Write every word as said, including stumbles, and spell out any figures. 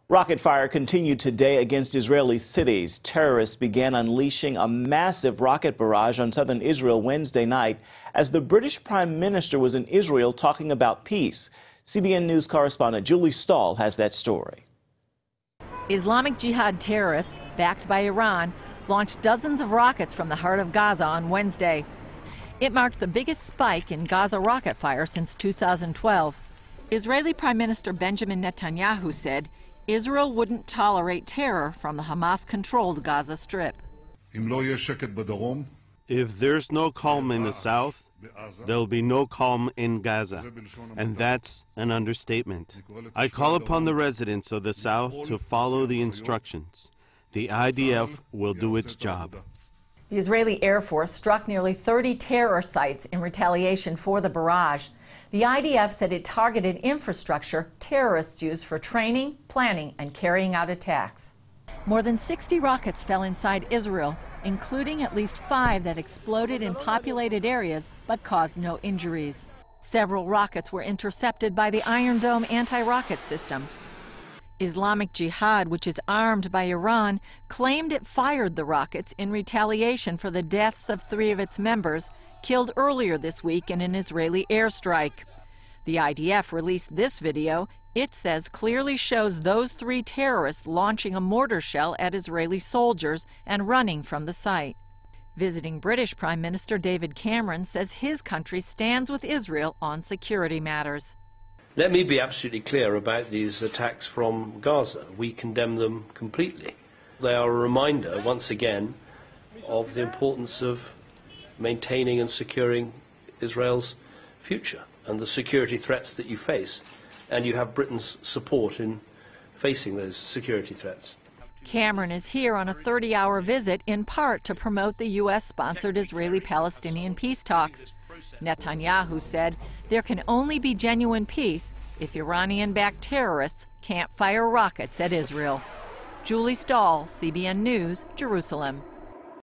Rocket fire continued today against Israeli cities. Terrorists began unleashing a massive rocket barrage on southern Israel Wednesday night as the British Prime Minister was in Israel talking about peace. C B N News correspondent Julie Stahl has that story. Islamic Jihad terrorists, backed by Iran, launched dozens of rockets from the heart of Gaza on Wednesday. It marked the biggest spike in Gaza rocket fire since two thousand twelve. Israeli Prime Minister Benjamin Netanyahu said Israel wouldn't tolerate terror from the Hamas-controlled Gaza Strip. If there's no calm in the south, there'll be no calm in Gaza, and that's an understatement. I call upon the residents of the south to follow the instructions. The I D F will do its job. The Israeli Air Force struck nearly thirty terror sites in retaliation for the barrage. The I D F said it targeted infrastructure terrorists use for training, planning, and carrying out attacks. More than sixty rockets fell inside Israel, including at least five that exploded in populated areas but caused no injuries. Several rockets were intercepted by the Iron Dome anti-rocket system. Islamic Jihad, which is armed by Iran, claimed it fired the rockets in retaliation for the deaths of three of its members, killed earlier this week in an Israeli airstrike. The I D F released this video. It says clearly shows those three terrorists launching a mortar shell at Israeli soldiers and running from the site. Visiting British Prime Minister David Cameron says his country stands with Israel on security matters. Let me be absolutely clear about these attacks from Gaza. We condemn them completely. They are a reminder, once again, of the importance of maintaining and securing Israel's future and the security threats that you face. And you have Britain's support in facing those security threats. Cameron is here on a thirty-hour visit in part to promote the U S-sponsored Israeli-Palestinian peace talks. Netanyahu said there can only be genuine peace if Iranian-backed terrorists can't fire rockets at Israel. Julie Stahl, C B N News, Jerusalem.